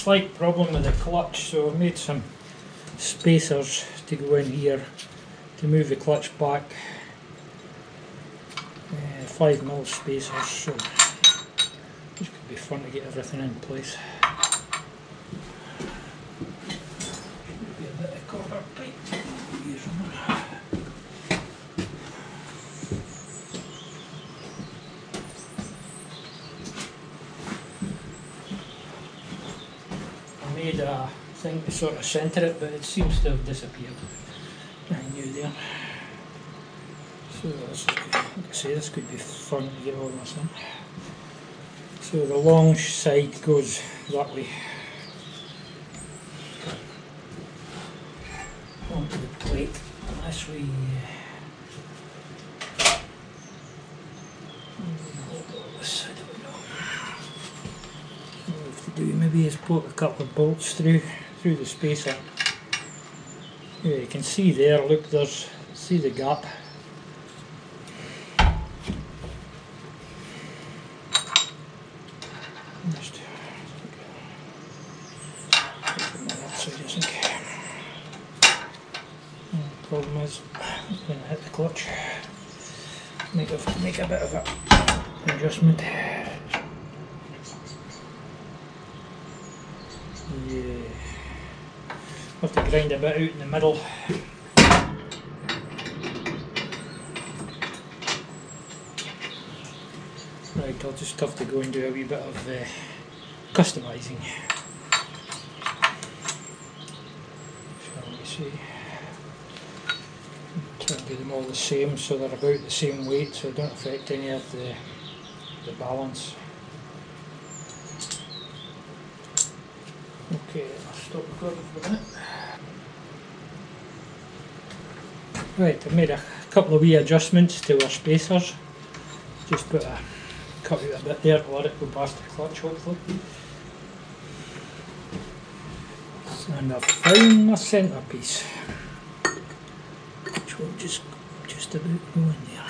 slight problem with the clutch, so I've made some spacers to go in here to move the clutch back. 5mm spacers, so this could be fun to get everything in place. Be a bit of copper pipe. I made a thing to sort of centre it, but it seems to have disappeared. Nothing new there. So this, like I say, this could be fun to get all this in. So the long side goes that way onto the plate. This way. This side, I don't know. What we have to do maybe is poke a couple of bolts through the spacer. Yeah, you can see there. Look, see the gap. Problem is, when I hit the clutch, might have to make a bit of an adjustment. Yeah, have to grind a bit out in the middle. Right, I'll just have to go and do a wee bit of customising. Shall we see? Try and do them all the same so they're about the same weight, so don't affect any of the balance. Okay, I'll stop recording for a minute. Right, I've made a couple of wee adjustments to our spacers. Just cut out a bit there to let it go past the clutch, hopefully. And I've found my centrepiece, which will just about go in there.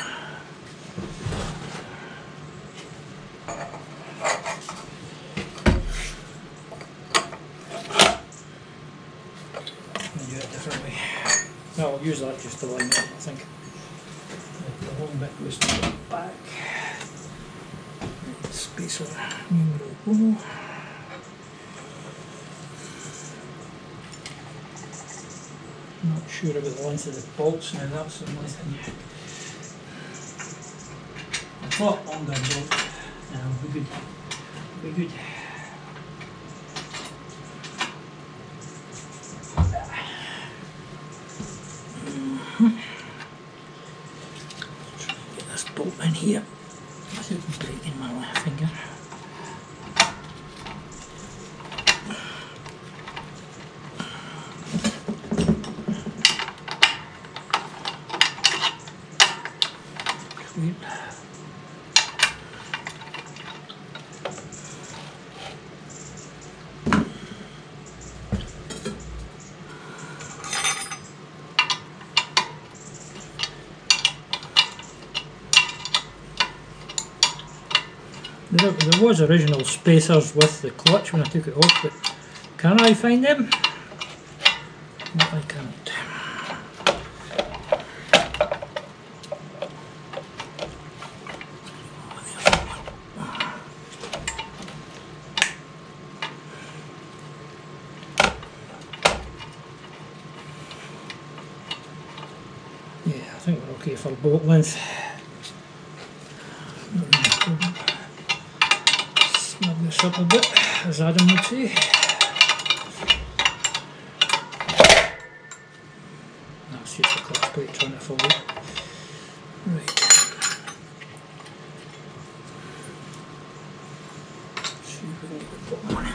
I'll do it a different way. No, I'll use that just to line it up, I think. The long bit goes to the back. Spacer numero 1. Not sure about the length of the bolts now, that's the only thing. I thought longer bolt. No, we'll be good. We'll be good. Try and get this bolt in here without breaking my finger. There was original spacers with the clutch when I took it off, but can I find them? No, I can't. Yeah, I think we're okay for bolt length. Snug this up a bit, as Adam would say. That's just the clutch plate trying to fall out. Right. See if we can get the bottom one in.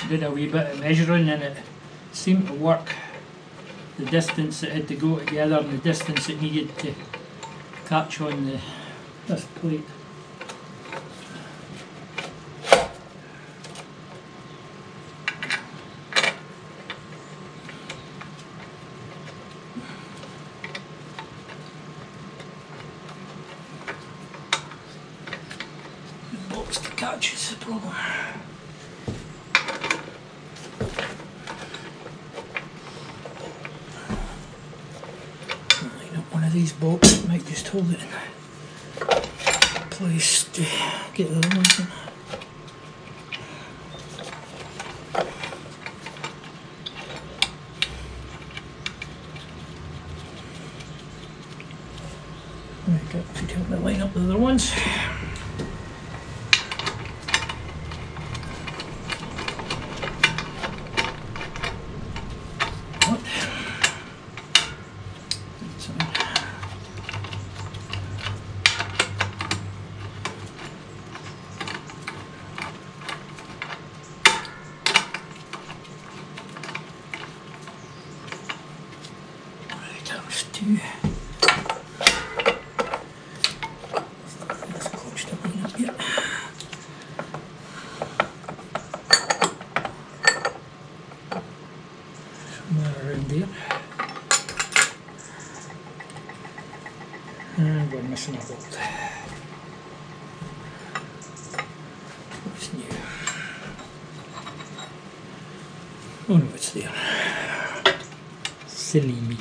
did a wee bit of measuring and it seemed to work. The distance it had to go together and the distance it needed to catch on this plate. The box to catch is the problem. These bolts might just hold it in place to get the other ones in. Right, that should help me line up the other ones. Two. That's close to line up yet. Somewhere around there. And we're missing a bolt. What's new? Oh no, it's there. Silly me.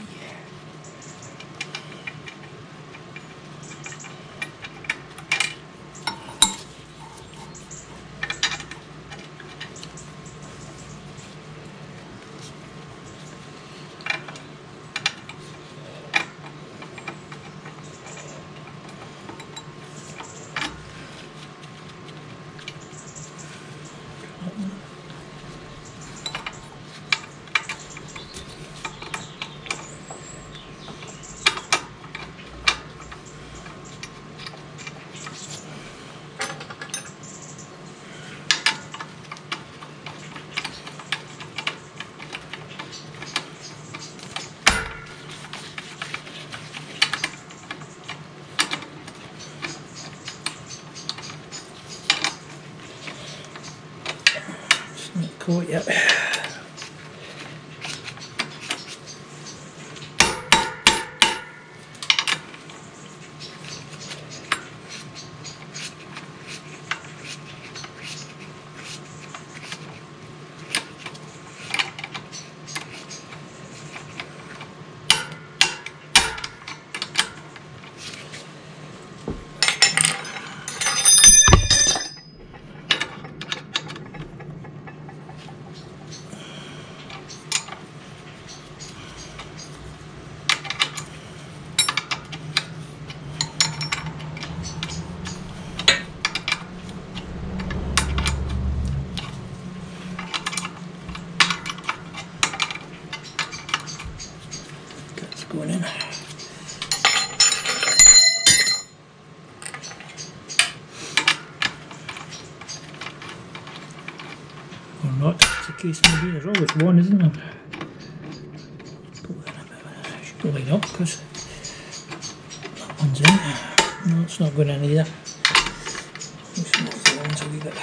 Not caught yet. Going in. Or not, as the case may be. There's always one, isn't there? Pull that a bit. I should go line up because that one's in. No, it's not going in either. Just move the ones a wee bit.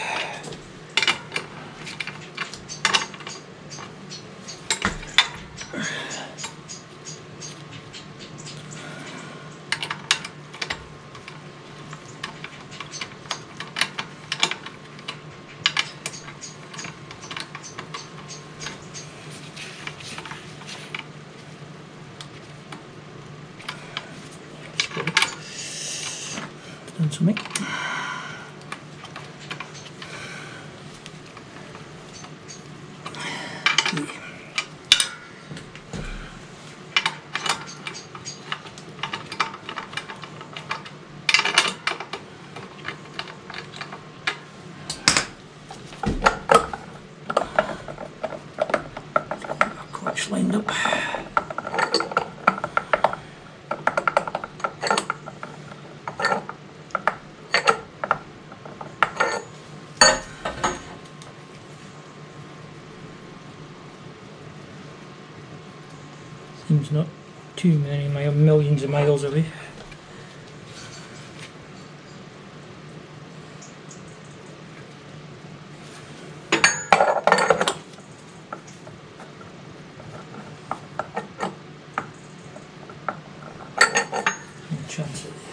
Done something. Clutch lined up. Seems not too many millions of miles away. No chance of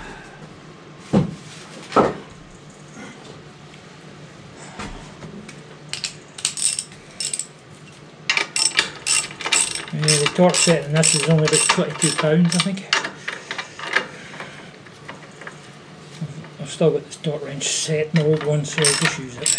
the torque set in this is only about £22, I think. I've still got this torque wrench set in the old one, so I'll just use it.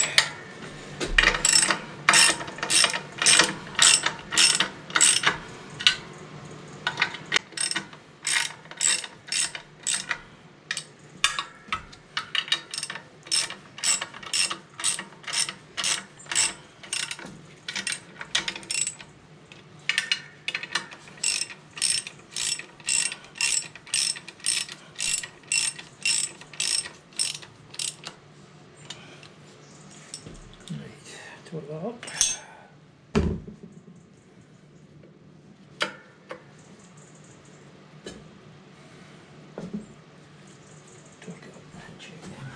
Torque that up. Torque it up and check them.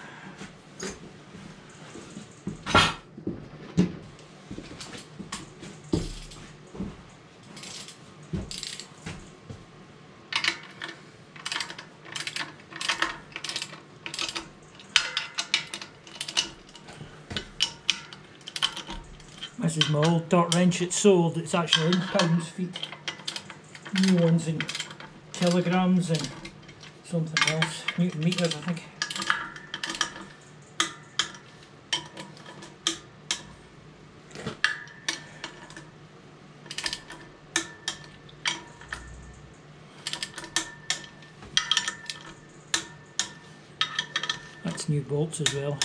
This is my old torque wrench. It's sold. It's actually in pounds feet. New ones in kilograms and something else. Newton meters, I think. That's new bolts as well.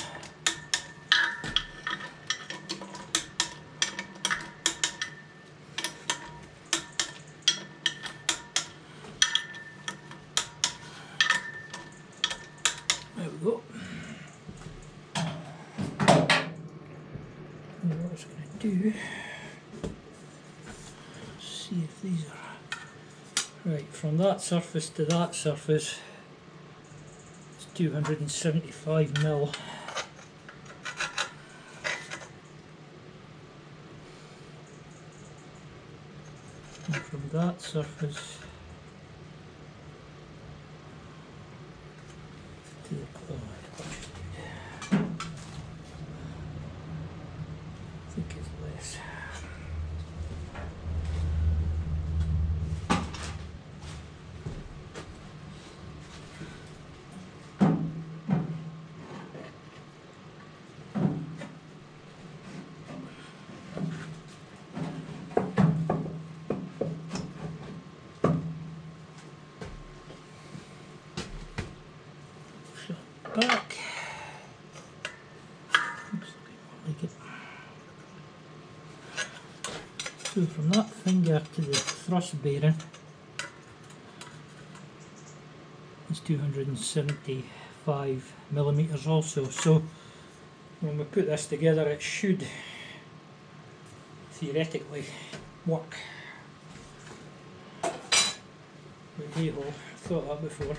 There we go. And what I was going to do, see if these are right. From that surface to that surface, it's 275 mil. And from that surface to the I think it's less. Back. Looks like it. So from that finger to the thrust bearing is 275 millimeters also. So when we put this together, it should theoretically work. But hey ho, I've thought that before.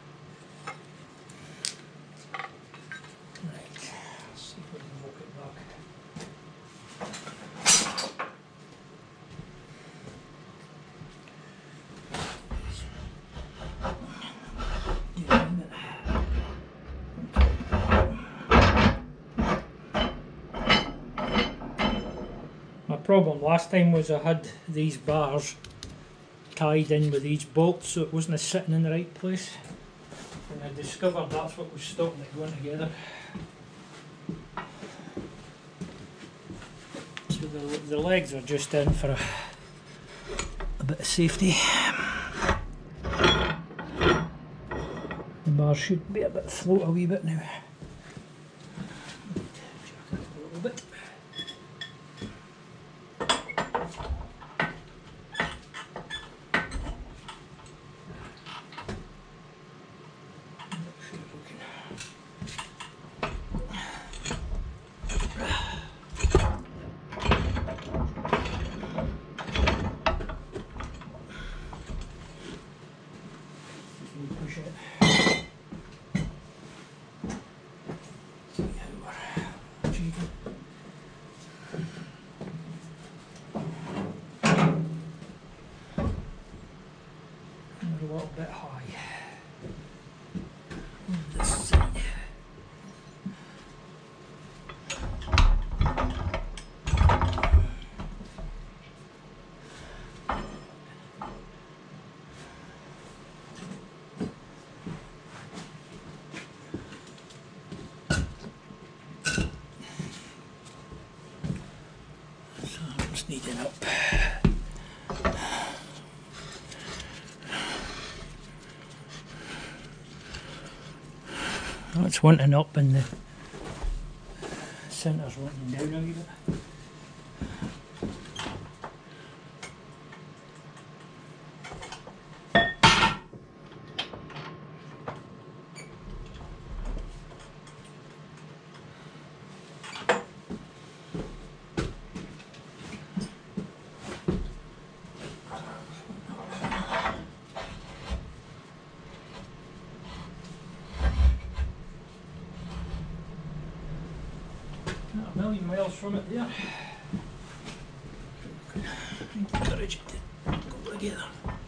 My problem last time was I had these bars tied in with these bolts, so it wasn't sitting in the right place, and I discovered that's what was stopping it going together. So the legs are just in for a bit of safety. The bar should be a bit float a wee bit now. Jack it up a little bit. That's needing up. That's wanting up and the centre's wanting down a wee bit. Not a million miles from it there. Encourage it to go together.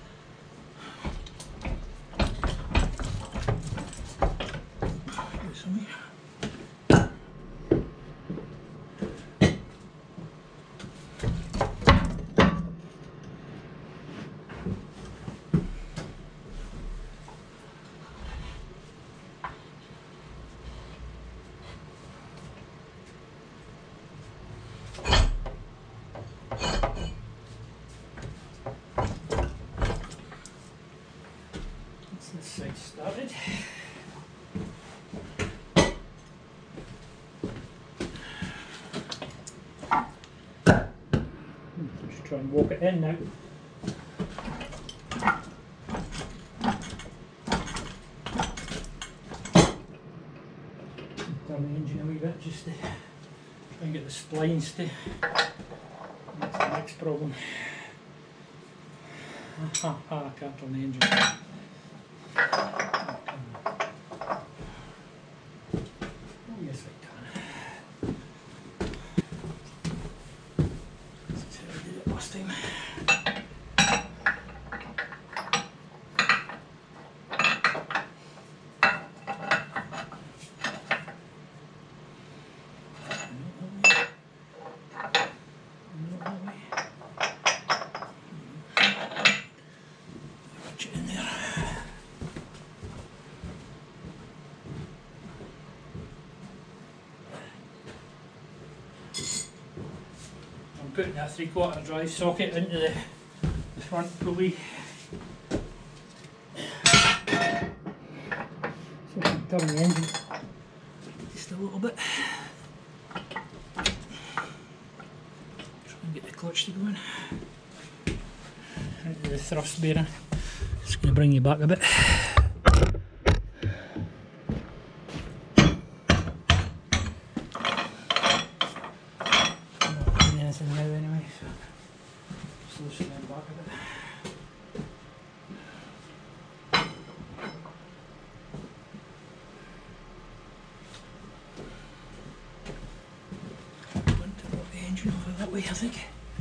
Do some here. This side started. Just try and walk it in now. Turn the engine a wee bit just to try and get the splines to. That's the next problem. I can't turn the engine. Yes, I can. This is how I did it last time. Put it in there. I'm putting a 3/4 drive socket into the front pulley, so I can turn the engine just a little bit. Try and get the clutch to go in. Into the thrust bearing. It's going to bring you back a bit. Now anyway, so loosen them back a bit. Want to put the engine over that way, I think.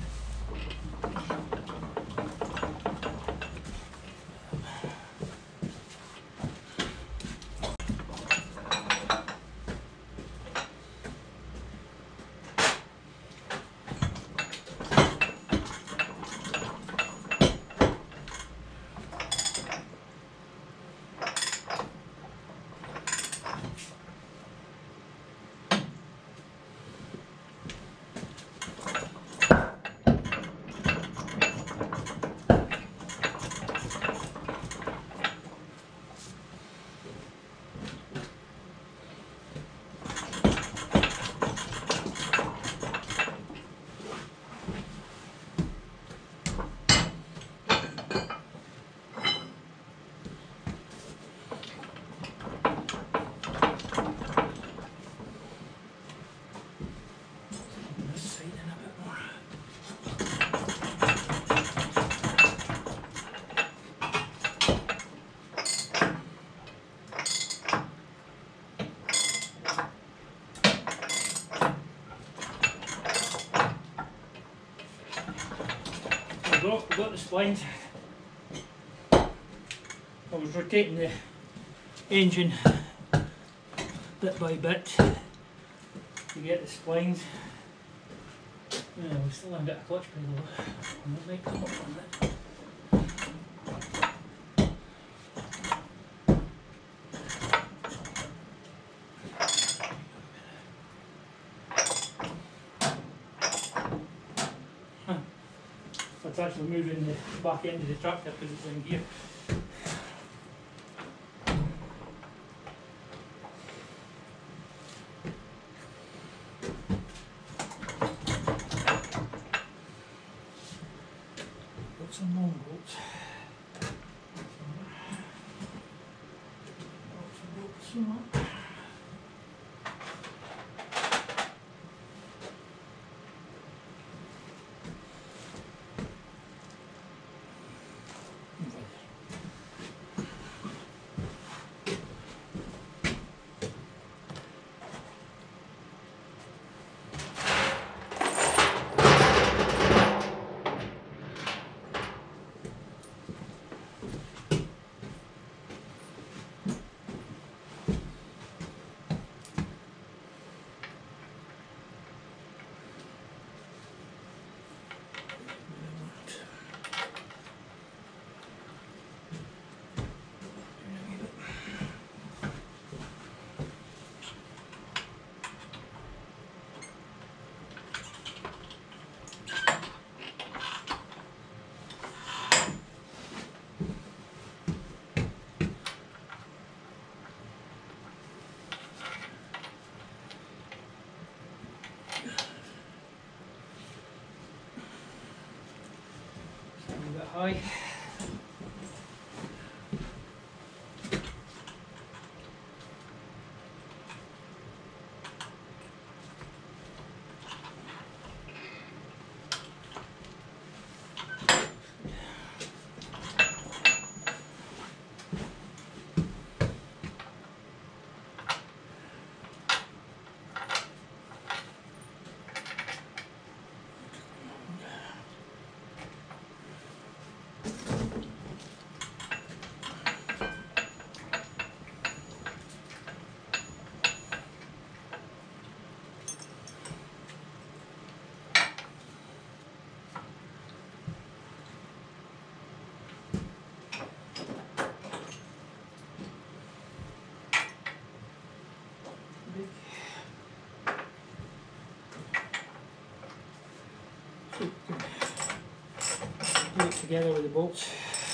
We've got the splines. I was rotating the engine bit by bit to get the splines. Yeah, we still haven't got a clutch pedal though. That might come up on that. It's actually moving the back end of the tractor because it's in gear. Got some long bolts. A bit high. Do it together with the bolts.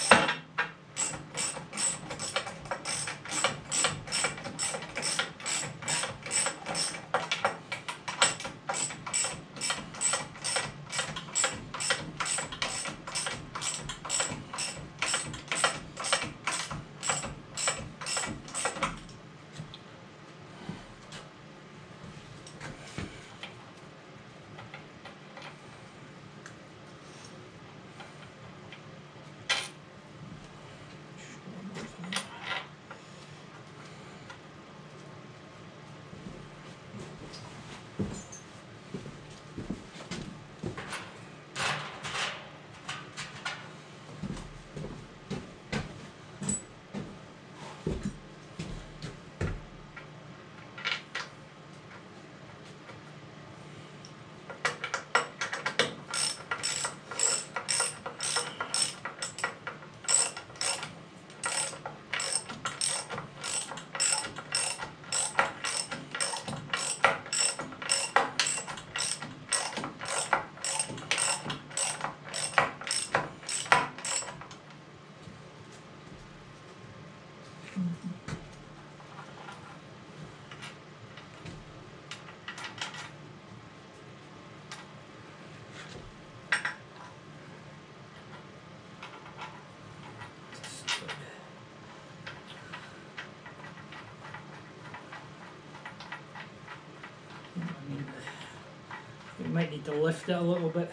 You might need to lift it a little bit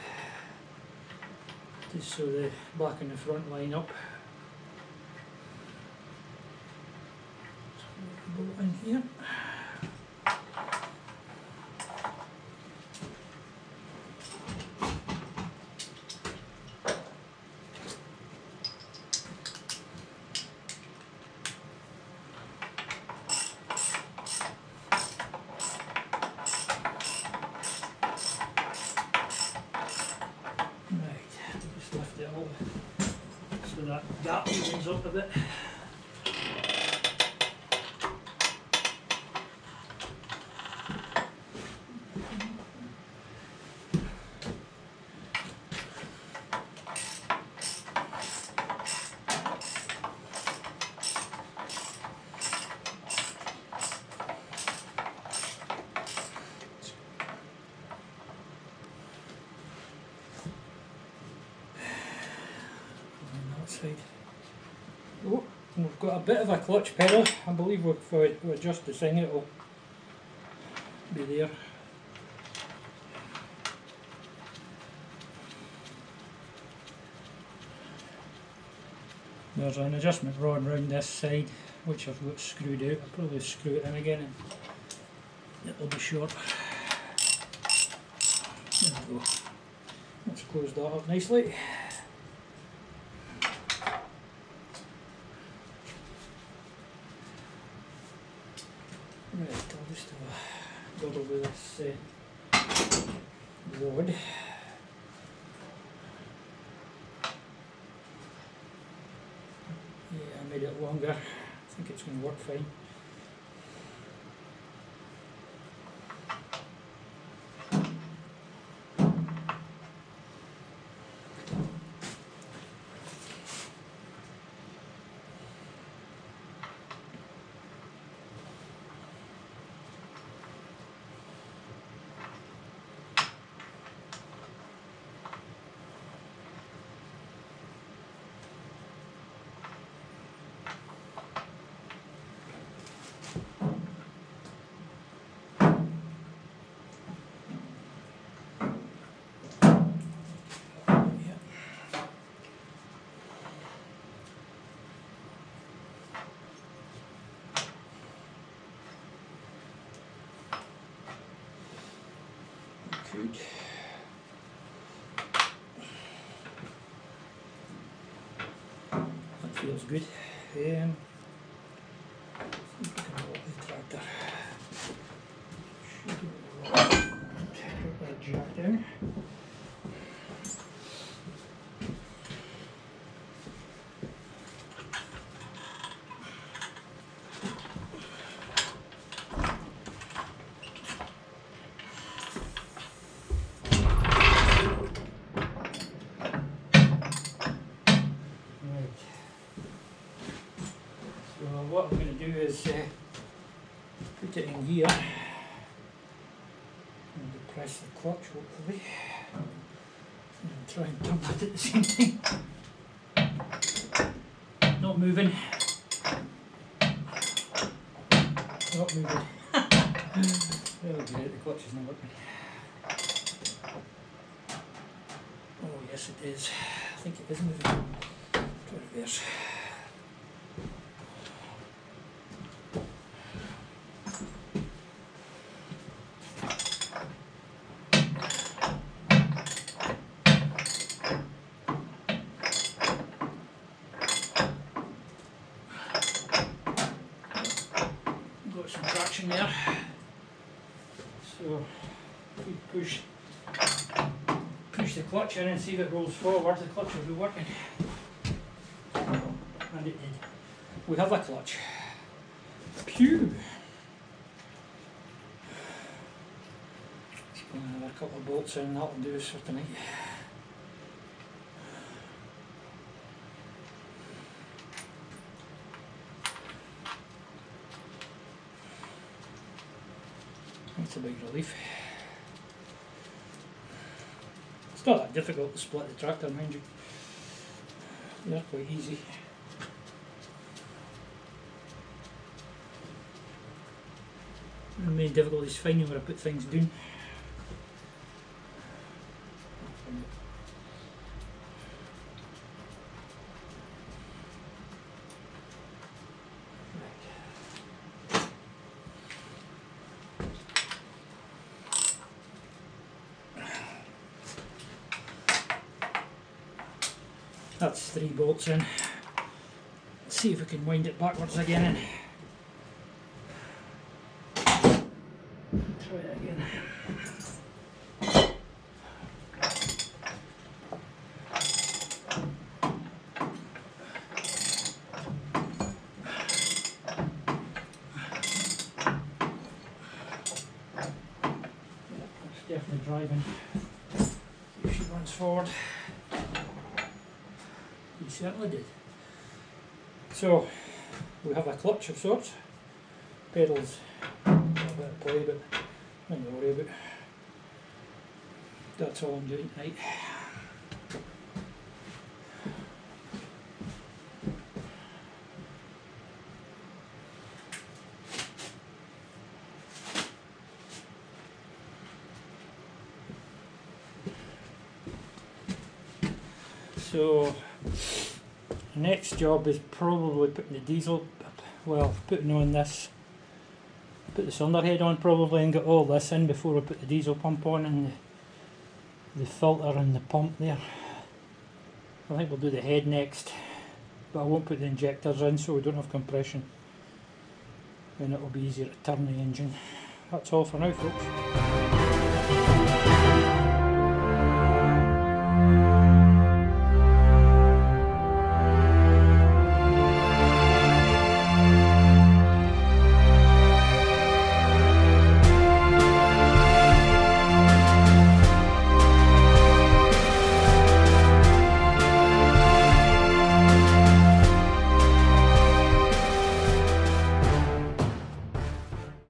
just so the back and the front line up. Bolt in here. So that gap evens up a bit. side. Oh, we've got a bit of a clutch pedal. I believe if we adjust the thing it'll be there. There's an adjustment rod round this side which I've got screwed out. I'll probably screw it in again and it'll be short. There we go. Let's close that up nicely. Right, I'll just have a double with this rod. Yeah, I made it longer. I think it's going to work fine. Good. That feels good. See if we can lock the tractor. Should be able to put that jack down. What I'm going to do is put it in gear and depress the clutch hopefully and try and dump it at the same time. Not moving. Not moving. Oh dear, the clutch is not working. Oh yes it is. I think it is moving. Try reverse. Got some traction there, so if we push the clutch in and see if it rolls forward, the clutch will be working, and it did. We have a clutch. Phew! Just put another couple of bolts in, that'll do us for tonight. That's a big relief. It's not that difficult to split the tractor, mind you. They're quite easy. The main difficulty is finding where I put things down. That's 3 bolts in. Let's see if we can wind it backwards again. Try it again. That's definitely driving. If she runs forward. He certainly did. So we have a clutch of sorts, pedals, a bit of play, but nothing to worry about. That's all I'm doing tonight. So the next job is probably putting the diesel, well, putting on this, put the cylinder head on probably and get all this in before I put the diesel pump on and the filter and the pump there. I think we'll do the head next, but I won't put the injectors in so we don't have compression, and it'll be easier to turn the engine. That's all for now, folks.